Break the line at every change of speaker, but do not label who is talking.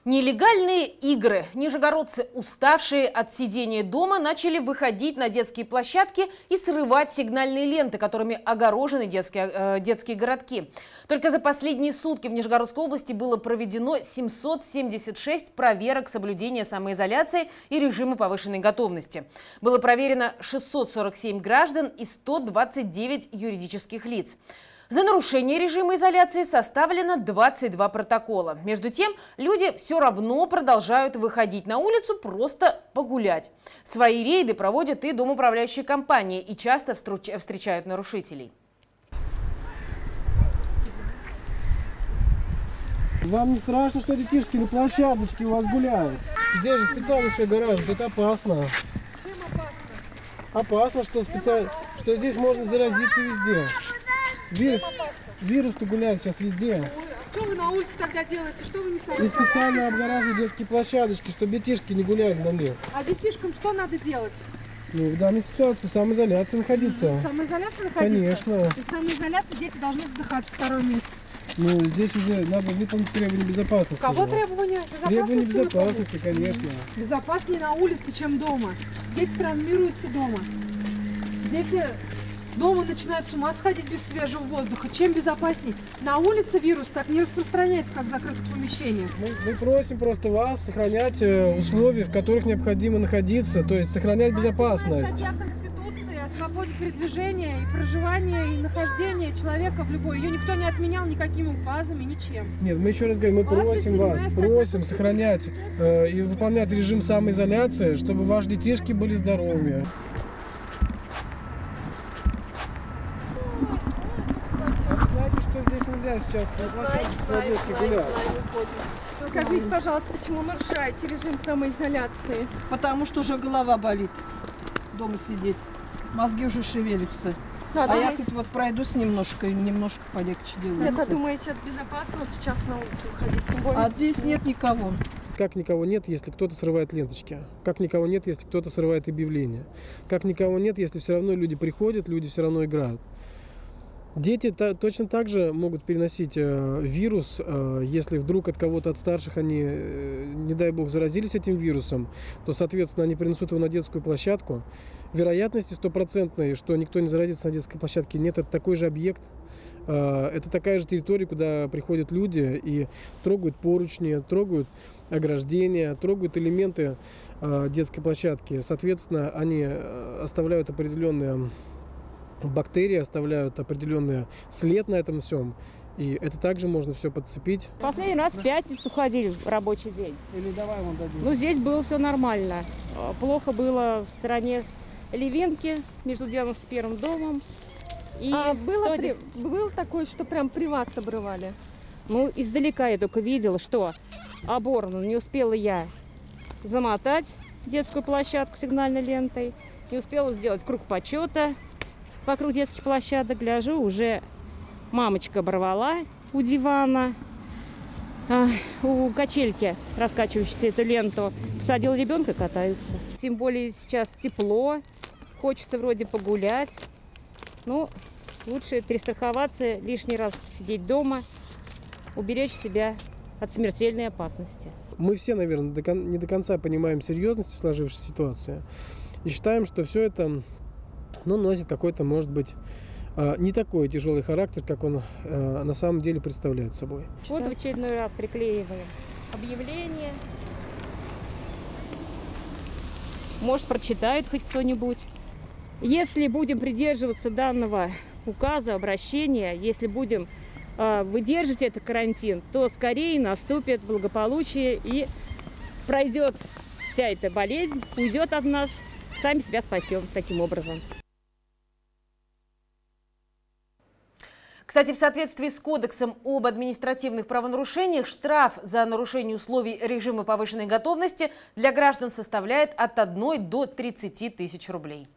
Нелегальные игры. Нижегородцы, уставшие от сидения дома, начали выходить на детские площадки и срывать сигнальные ленты, которыми огорожены детские городки. Только за последние сутки в Нижегородской области было проведено 776 проверок соблюдения самоизоляции и режима повышенной готовности. Было проверено 647 граждан и 129 юридических лиц. За нарушение режима изоляции составлено 22 протокола. Между тем, люди все равно продолжают выходить на улицу просто погулять. Свои рейды проводят и домоуправляющие компании и часто встречают нарушителей.
Вам не страшно, что детишки на площадочке у вас гуляют? Здесь же специально все гараж, это опасно.
Чем опасно?
Опасно, что здесь можно заразиться везде. Вирус-то гуляет сейчас везде.
Что вы на улице тогда делаете? Что вы не сами?
И специально обгораживают детские площадочки, чтобы детишки не гуляли на них.
А детишкам что надо делать?
Ну, в данной ситуации самоизоляция находиться.
Самоизоляция находиться?
Конечно.
И в самоизоляции дети должны задыхаться второй месяц.
Ну, здесь уже надо выполнить требования безопасности.
Кого требования безопасности?
Требования безопасности, конечно.
Безопаснее на улице, чем дома. Дети травмируются дома. Дети дома начинают с ума сходить без свежего воздуха. Чем безопаснее? На улице вирус так не распространяется, как в закрытых помещениях.
Мы просим просто вас сохранять условия, в которых необходимо находиться, то есть сохранять безопасность.
Статья Конституции о свободе передвижения и проживания и нахождения человека в любой. Ее никто не отменял никакими указами, ничем.
Нет, мы еще раз говорим, мы просим вас, просим сохранять и выполнять режим самоизоляции, чтобы ваши детишки были здоровыми. Нельзя сейчас на площадке гулять.
Скажите, пожалуйста, почему нарушаете режим самоизоляции?
Потому что уже голова болит. Дома сидеть. Мозги уже шевелятся.
Да,
я хоть вот пройдусь немножко, и немножко полегче делается.
Это думаете, это безопасно вот сейчас на улицу выходить? Тем более,
а здесь нет никого.
Как никого нет, если кто-то срывает ленточки? Как никого нет, если кто-то срывает объявления? Как никого нет, если все равно люди приходят, люди все равно играют? Дети точно так же могут переносить вирус, если вдруг от кого-то от старших они, не дай бог, заразились этим вирусом, то, соответственно, они принесут его на детскую площадку. Вероятности стопроцентной, что никто не заразится на детской площадке, нет, это такой же объект. Это такая же территория, куда приходят люди и трогают поручни, трогают ограждения, трогают элементы детской площадки. Соответственно, они оставляют определенные бактерии, оставляют определенный след на этом всем. И это также можно все подцепить.
Последний раз в пятницу ходили в рабочий день.
Или давай вам дадим.
Ну, здесь было все нормально. Плохо было в стороне Левинки, между 91-м домом. И
был такой, что прям при вас обрывали?
Ну, издалека я только видела, что оборвано. Не успела я замотать детскую площадку сигнальной лентой, не успела сделать круг почета вокруг детских площадок. Гляжу, уже мамочка оборвала у дивана, у качельки, раскачивающейся эту ленту, садил ребенка, катаются. Тем более сейчас тепло, хочется вроде погулять. Ну, лучше перестраховаться, лишний раз сидеть дома, уберечь себя от смертельной опасности.
Мы все, наверное, не до конца понимаем серьезность сложившейся ситуации и считаем, что все это носит какой-то, может быть, не такой тяжелый характер, как он на самом деле представляет собой.
Вот в очередной раз приклеиваем объявление. Может, прочитает хоть кто-нибудь. Если будем придерживаться данного указа, обращения, если будем выдерживать этот карантин, то скорее наступит благополучие и пройдет вся эта болезнь, уйдет от нас, сами себя спасем таким образом.
Кстати, в соответствии с Кодексом об административных правонарушениях штраф за нарушение условий режима повышенной готовности для граждан составляет от 1 до 30 тысяч рублей.